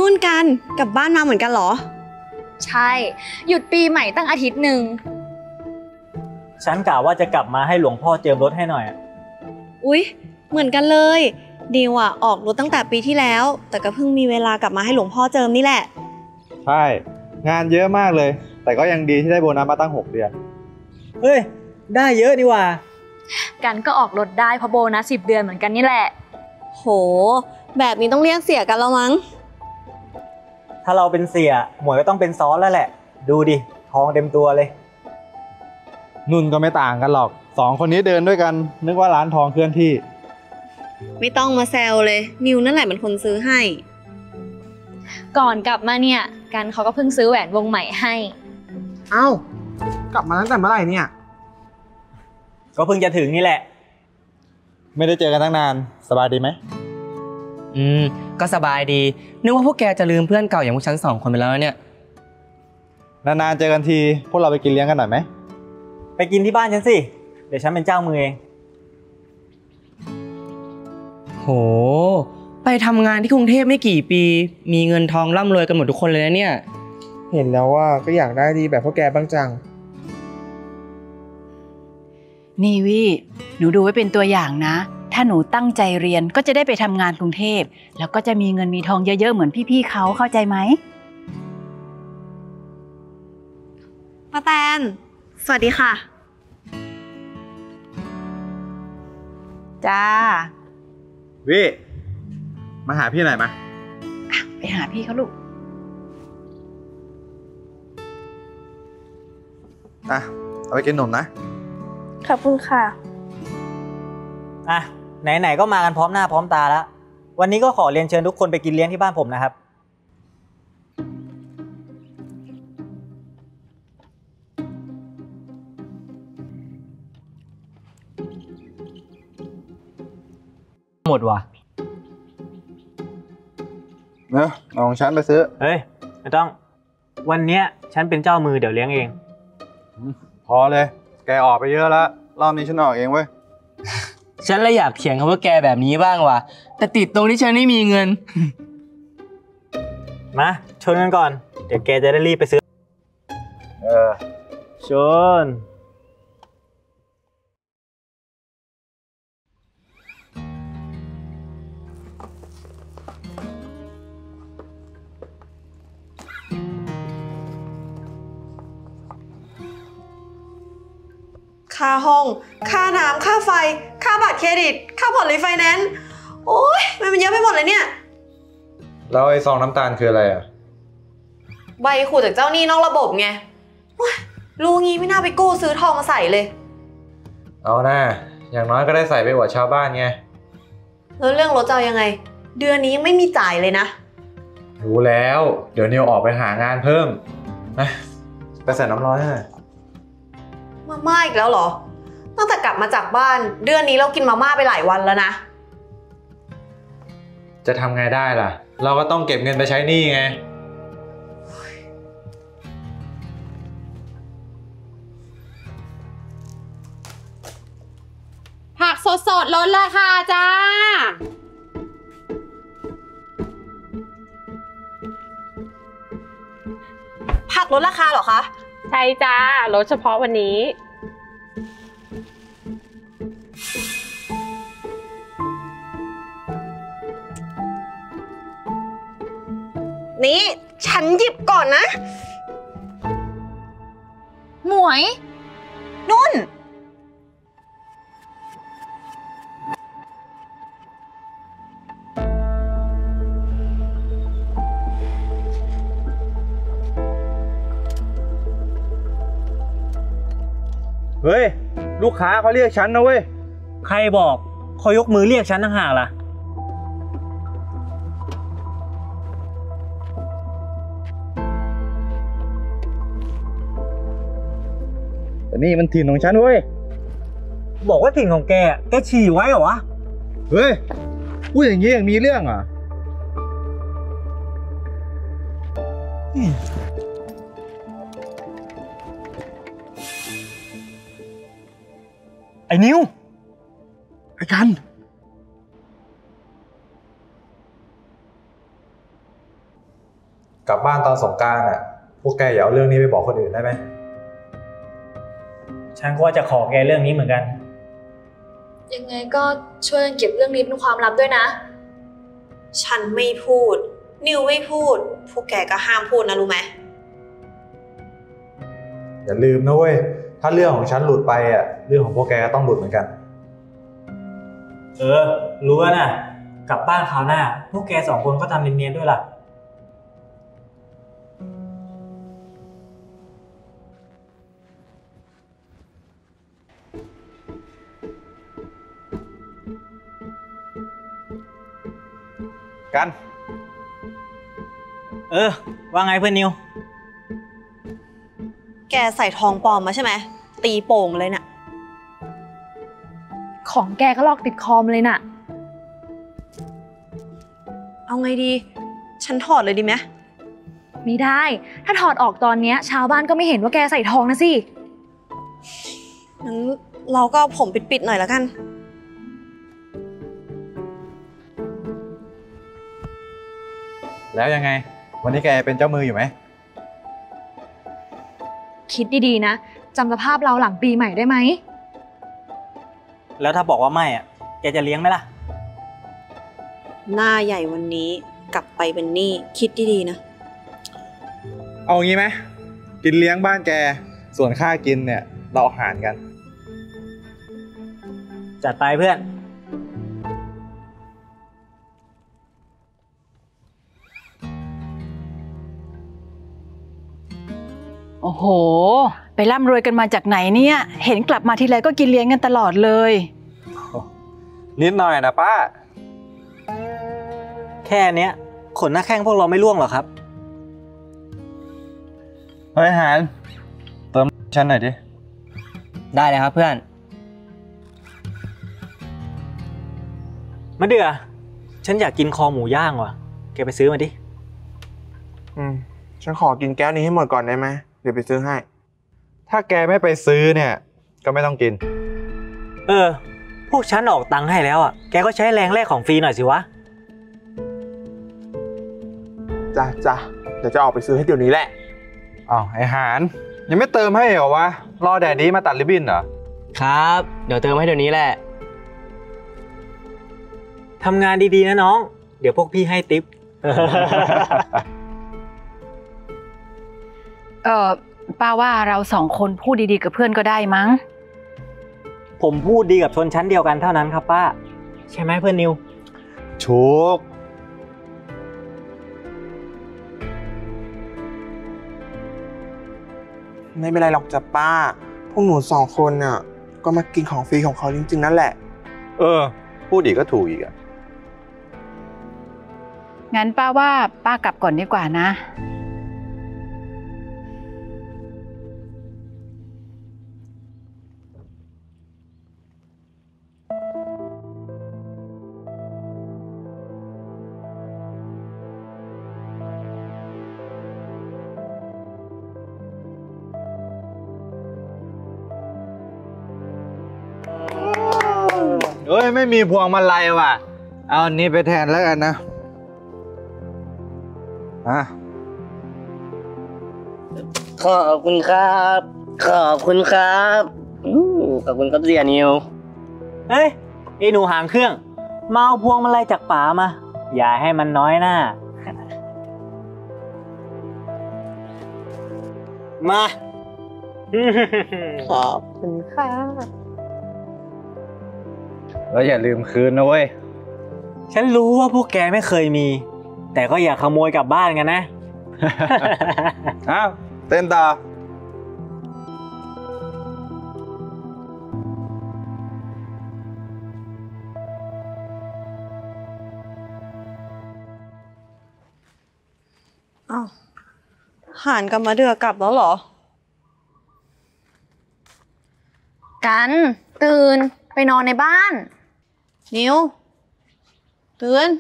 นู่นกันกลับบ้านมาเหมือนกันเหรอใช่หยุดปีใหม่ตั้งอาทิตย์หนึ่งฉันกะว่าจะกลับมาให้หลวงพ่อเจิมรถให้หน่อยอุ๊ยเหมือนกันเลยดิวออกรถตั้งแต่ปีที่แล้วแต่ก็เพิ่งมีเวลากลับมาให้หลวงพ่อเจิมนี่แหละใช่งานเยอะมากเลยแต่ก็ยังดีที่ได้โบนัสมาตั้ง6 เดือนเฮ้ยได้เยอะดีว่ากันก็ออกรถได้เพราะโบนัส10 เดือนเหมือนกันนี่แหละโหแบบนี้ต้องเรียกเสียกันแล้วมั้งถ้าเราเป็นเสียหมวยก็ต้องเป็นซ้อนแล้วแหละดูดิทองเต็มตัวเลยนุ่นก็ไม่ต่างกันหรอก2 คนนี้เดินด้วยกันนึกว่าร้านทองเคลื่อนที่ไม่ต้องมาแซวเลยนิวนั่นแหละเป็นคนซื้อให้ก่อนกลับมาเนี่ยกันเขาก็เพิ่งซื้อแหวนวงใหม่ให้เอ้ากลับมาตั้งแต่เมื่อไหร่เนี่ยก็เพิ่งจะถึงนี่แหละไม่ได้เจอกันตั้งนานสบายดีไหมก็สบายดีนึกว่าพวกแกจะลืมเพื่อนเก่าอย่างพวกฉัน2 คนไปแล้วเนี่ยนานๆเจอกันทีพวกเราไปกินเลี้ยงกันหน่อยไหมไปกินที่บ้านฉันสิเดี๋ยวฉันเป็นเจ้ามือเองโหไปทำงานที่กรุงเทพไม่กี่ปีมีเงินทองร่ำรวยกันหมดทุกคนเลยนะเนี่ยเห็นแล้วว่าก็อยากได้ดีแบบพวกแกบ้างจังนี่วี่หนูดูไว้เป็นตัวอย่างนะถ้าหนูตั้งใจเรียนก็จะได้ไปทำงานกรุงเทพแล้วก็จะมีเงินมีทองเยอะๆเหมือนพี่ๆเขาเข้าใจไหมป้าแตนสวัสดีค่ะจ้าวิมาหาพี่หน่อยมาไปหาพี่เขาลูกเอาไปกินนมนะขอบคุณค่ะไหนๆก็มากันพร้อมหน้าพร้อมตาแล้ววันนี้ก็ขอเรียนเชิญทุกคนไปกินเลี้ยงที่บ้านผมนะครับหมดว่ะเอาของฉันไปซื้อเฮ้ยไม่ต้องวันเนี้ยฉันเป็นเจ้ามือเดี๋ยวเลี้ยงเองพอเลยแกออกไปเยอะแล้วรอบนี้ฉันออกเองเว้ยฉันเลยอยากเถียงคำว่าแกแบบนี้บ้างว่ะแต่ติดตรงที่ฉันไม่มีเงินมาชนกันก่อนเดี๋ยวแกจะได้รีบไปซื้อชนค่าห้องค่าน้ำค่าไฟค่าบัตรเครดิตค่าผ่อนรีไฟแนนซ์โอ๊ยมันเยอะไปหมดเลยเนี่ยแล้วไอ้ซองน้ำตาลคืออะไรอ่ะใบขู่จากเจ้าหนี้นอกระบบไงรู้งี้ไม่น่าไปกู้ซื้อทองมาใส่เลยเอาหน้าอย่างน้อยก็ได้ใส่ไปอวดชาวบ้านไงแล้วเรื่องรถจะเอายังไงเดือนนี้ยังไม่มีจ่ายเลยนะรู้แล้วเดี๋ยวนิวออกไปหางานเพิ่มนะไปใส่น้ำร้อนให้หน่อยมาม่าอีกแล้วเหรอตั้งแต่กลับมาจากบ้านเดือนนี้เรากินมาม่าไปหลายวันแล้วนะจะทำไงได้ล่ะเราก็ต้องเก็บเงินไปใช้หนี้ไงผักสดๆลดราคาจ้าผักลดราคาเหรอคะใช่จ้าลดเฉพาะวันนี้นี่ฉันหยิบก่อนนะหมวยนุ่นเฮ้ยลูกค้าเขาเรียกฉันนะเว้ยใครบอกเขายกมือเรียกฉันต่างหากล่ะแต่นี่มันถิ่นของฉันเว้ยบอกว่าถิ่นของแกฉี่ไว้เหรอวะเฮ้ยพูดอย่างนี้ยังมีเรื่องอ่ะไอ้นิวไอ้กันกลับบ้านตอนสงกรานต์อ่ะพวกแกอย่าเอาเรื่องนี้ไปบอกคนอื่นได้ไหมฉันก็ว่าจะขอแกเรื่องนี้เหมือนกันยังไงก็ช่วยกันเก็บเรื่องนี้เป็นความลับด้วยนะฉันไม่พูด นิวไม่พูด พวกแกก็ห้ามพูดนะรู้ไหมอย่าลืมนะเว้ยถ้าเรื่องของฉันหลุดไปอ่ะเรื่องของพวกแกก็ต้องหลุดเหมือนกันรู้แล้วนะกลับบ้านคราวหน้า พวกแกสองคนก็ทำเนียนๆด้วยล่ะกันว่าไงเพื่อนนิวแกใส่ทองปลอมมาใช่ไหม ตีโป่งเลยน่ะของแกก็ลอกติดคอมเลยน่ะเอาไงดี ฉันถอดเลยดีไหมไม่ได้ ถ้าถอดออกตอนเนี้ยชาวบ้านก็ไม่เห็นว่าแกใส่ทองนะสิงั้นเราก็ผมปิดๆหน่อยแล้วกันแล้วยังไง วันนี้แกเป็นเจ้ามืออยู่ไหมคิดดีๆนะจำสภาพเราหลังปีใหม่ได้ไหมแล้วถ้าบอกว่าไม่อ่ะ แกจะเลี้ยงไหมล่ะหน้าใหญ่วันนี้กลับไปเป็นหนี้คิดดีๆนะเอางี้ไหมกินเลี้ยงบ้านแกส่วนค่ากินเนี่ยเราหารกันจัดไปเพื่อนโอ้โห ไปร่ำรวยกันมาจากไหนเนี่ย เห็นกลับมาทีไรก็กินเลี้ยงกันตลอดเลยนิดหน่อยนะป้าแค่เนี้ยขนหน้าแข้งพวกเราไม่ร่วงหรอครับเฮ้ยหารเติมฉันหน่อยดิได้เลยครับเพื่อนมะเดือฉันอยากกินคอหมูย่างว่ะ แกไปซื้อมาดิฉันขอกินแก้วนี้ให้หมดก่อนได้ไหม เดี๋ยวไปซื้อให้ถ้าแกไม่ไปซื้อเนี่ยก็ไม่ต้องกินพวกฉันออกตังค์ให้แล้วอ่ะ แกก็ใช้แรงแลกของฟรีหน่อยสิวะจ้ะเดี๋ยวจะออกไปซื้อให้เดี๋ยวนี้แหละอ้าวไอหารยังไม่เติมให้เหรอวะ รอแดดดี้มาตัดริบบิ้นเหรอครับ เดี๋ยวเติมให้เดี๋ยวนี้แหละทำงานดีๆนะน้อง เดี๋ยวพวกพี่ให้ทิปป้าว่าเราสองคนพูดดีๆกับเพื่อนก็ได้มั้งผมพูดดีกับชนชั้นเดียวกันเท่านั้นครับป้า ใช่ไหมเพื่อนนิวชุกไม่เป็นไรหรอกจ้ะป้า พวกหนูสองคนน่ะก็มากินของฟรีของเขาจริงๆนั่นแหละพูดอีกก็ถูกอีกอะงั้นป้าว่าป้ากลับก่อนดีกว่านะเอ้ยไม่มีพวงมาลัยว่ะ เอาอันนี้ไปแทนแล้วกันนะขอบคุณครับ ขอบคุณครับขอบคุณครับเสียนิวเฮ้ยไอ้หนูหางเครื่องมาเอาพวงมาลัยจากป๋ามา อย่าให้มันน้อยหน้า มาขอบคุณค่ะแล้วอย่าลืมคืนนะเว้ยฉันรู้ว่าพวกแกไม่เคยมี แต่ก็อย่าขโมยกลับบ้านกันนะอ้าว เต้นต่ออ้าวหานกับมาเดือกลับแล้วเหรอกันตื่นไปนอนในบ้านนิวตื่น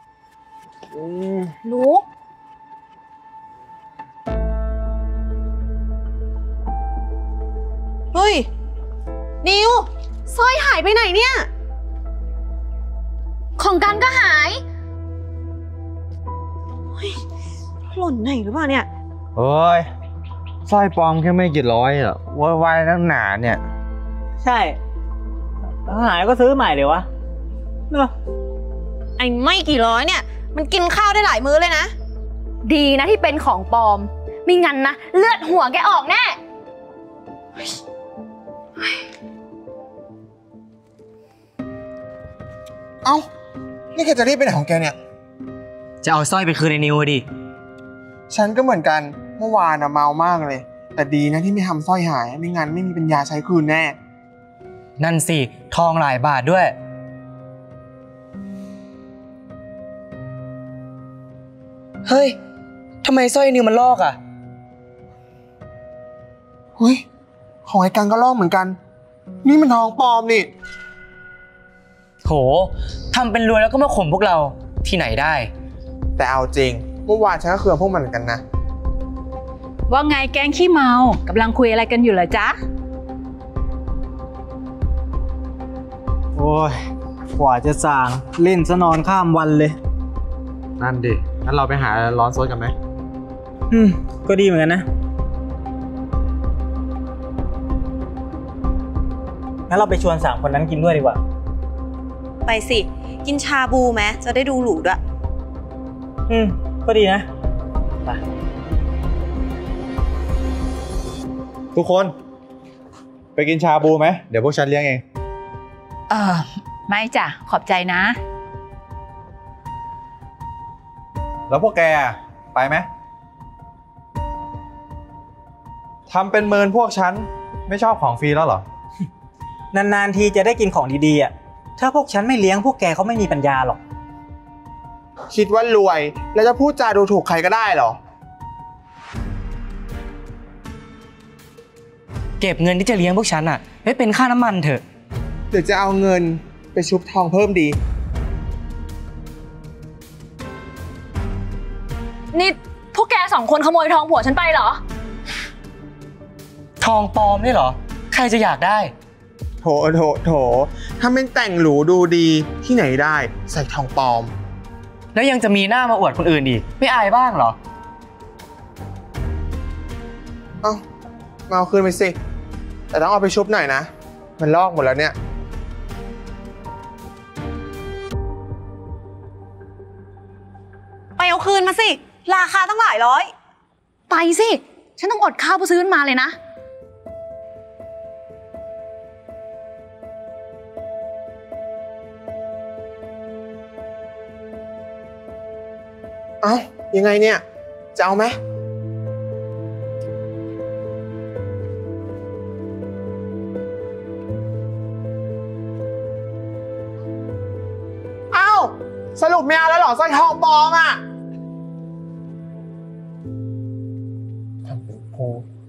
ลุกเฮ้ย นิวสร้อยหายไปไหนเนี่ยของกันก็หายหหล่นไหนหรือเปล่าเนี่ยเฮ้ยสร้อยปลอมแค่ไม่กี่ร้อยอ่ะวายนักหนาเนี่ยใช่หายก็ซื้อใหม่เลยวะเนอะไอ้ไม่กี่ร้อยเนี่ย มันกินข้าวได้หลายมื้อเลยนะดีนะที่เป็นของปลอมไม่งั้นนะเลือดหัวแกออกแน่เอ้า นี่แกจะรีบไปไหนของแกเนี่ยจะเอาสร้อยไปคืนในนิวดิฉันก็เหมือนกัน เมื่อวานเมามากเลย แต่ดีนะที่ไม่ทำสร้อยหาย ไม่งั้นไม่มีปัญญาใช้คืนแน่นั่นสิ ทองหลายบาทด้วย เฮ้ย ทำไมสร้อยนิวมันลอกอ่ะเฮ้ย ของไอ้กันก็ลอกเหมือนกัน นี่มันทองปลอมนี่โถ ทำเป็นรวยแล้วก็มาข่มพวกเราที่ไหนได้แต่เอาจริง เมื่อวานฉันก็เคืองพวกมันเหมือนกันนะว่าไงแก๊งขี้เมากำลังคุยอะไรกันอยู่เหรอจ๊ะโอ้ยกว่าจะสั่งเล่นซะนอนข้ามวันเลยนั่นดิ งั้นเราไปหาร้อนโซดกันไหมก็ดีเหมือนกันนะ งั้นเราไปชวน3 คนนั้นกินด้วยดีกว่าไปสิ กินชาบูไหมจะได้ดูหรูด้วยก็ดีนะไปทุกคน ไปกินชาบูไหม เดี๋ยวพวกฉันเลี้ยงเองไม่จ้ะ ขอบใจนะแล้วพวกแกไปไหมทำเป็นเมินพวกฉันไม่ชอบของฟรีแล้วเหรอนานๆทีจะได้กินของดีๆอ่ะ ถ้าพวกฉันไม่เลี้ยงพวกแกเขาไม่มีปัญญาหรอกคิดว่ารวย แล้วจะพูดจาดูถูกใครก็ได้เหรอเก็บเงินที่จะเลี้ยงพวกฉันอ่ะไว้เป็นค่าน้ำมันเถอะเดี๋ยวจะเอาเงินไปชุบทองเพิ่มดีนี่พวกแก2 คนขโมยทองผัวฉันไปเหรอทองปลอมนี่เหรอ ใครจะอยากได้โถ ถ้าเป็นแต่งหรูดูดีที่ไหนได้ใส่ทองปลอมแล้วยังจะมีหน้ามาอวดคนอื่นอีก ไม่อายบ้างเหรอเอ้ามาเอาคืนไปสิ แต่ต้องเอาไปชุบหน่อยนะ มันลอกหมดแล้วเนี่ยไปเอาคืนมาสิ ราคาตั้งหลายร้อยไปสิ ฉันต้องอดข้าวเพื่อซื้อมันมาเลยนะเอ้ายังไงเนี่ย จะเอาไหม เอ้าสรุปไม่เอาแล้วเหรอสร้อยทองปลอมอ่ะทำเป็นโพ